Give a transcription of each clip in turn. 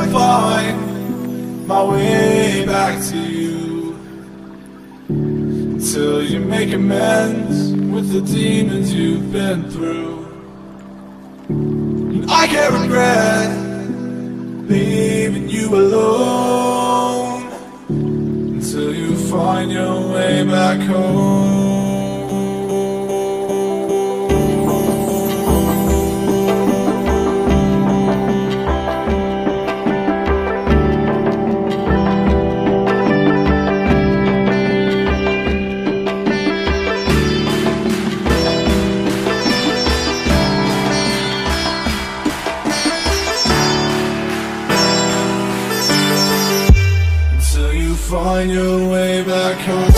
find my way back to you, until you make amends with the demons you've been through. And I can't regret leaving you alone, until you find your way back home. Find your way back home.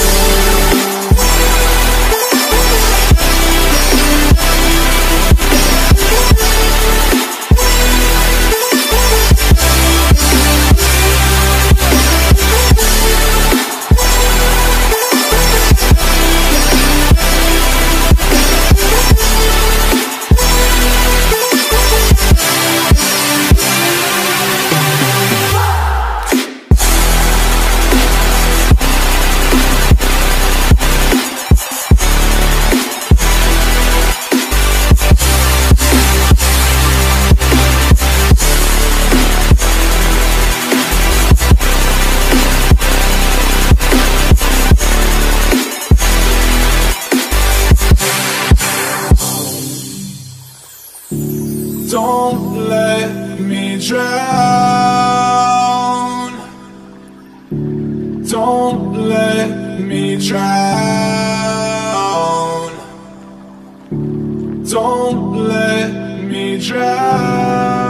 Don't let me drown. Don't let me drown. Don't let me drown.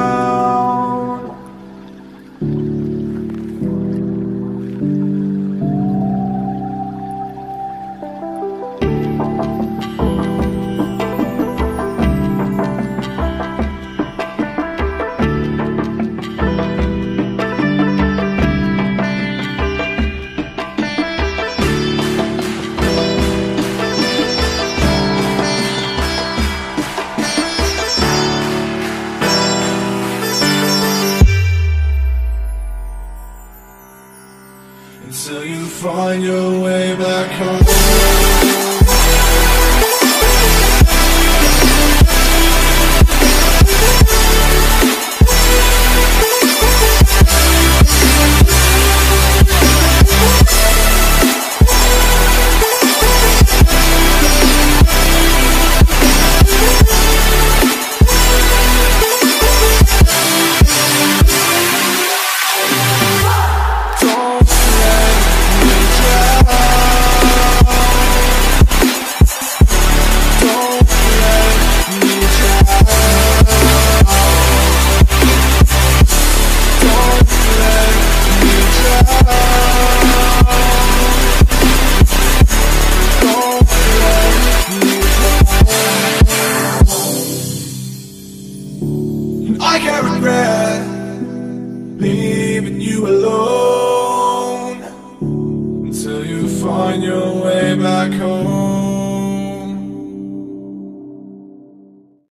Until you find your way back home. I can't regret leaving you alone, until you find your way back home.